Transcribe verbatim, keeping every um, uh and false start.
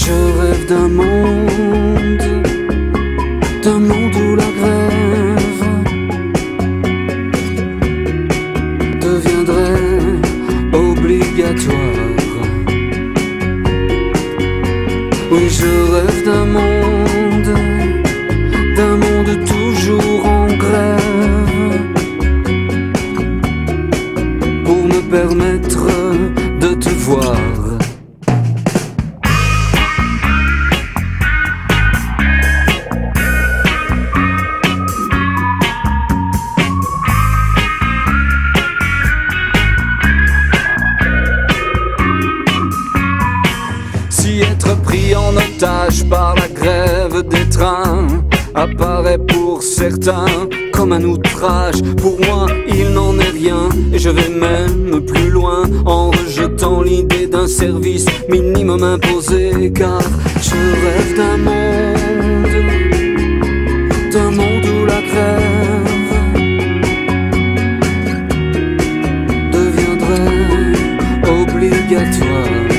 Je rêve d'un monde, d'un monde où la grève deviendrait obligatoire. Oui, je rêve d'un monde, d'un monde toujours en grève, pour me permettre de te voir. Si être pris en otage par la grève des trains apparaît pour certains comme un outrage, pour moi il n'en est rien, et je vais même plus loin en rejetant l'idée d'un service minimum imposé. Car je rêve d'un monde, d'un monde où la grève deviendrait obligatoire.